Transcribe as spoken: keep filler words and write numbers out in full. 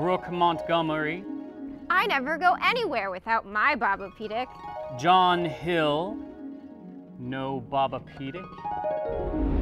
Brooke Montgomery. I never go anywhere without my Bob-O-Pedic. John Hill. No Bob-O-Pedic.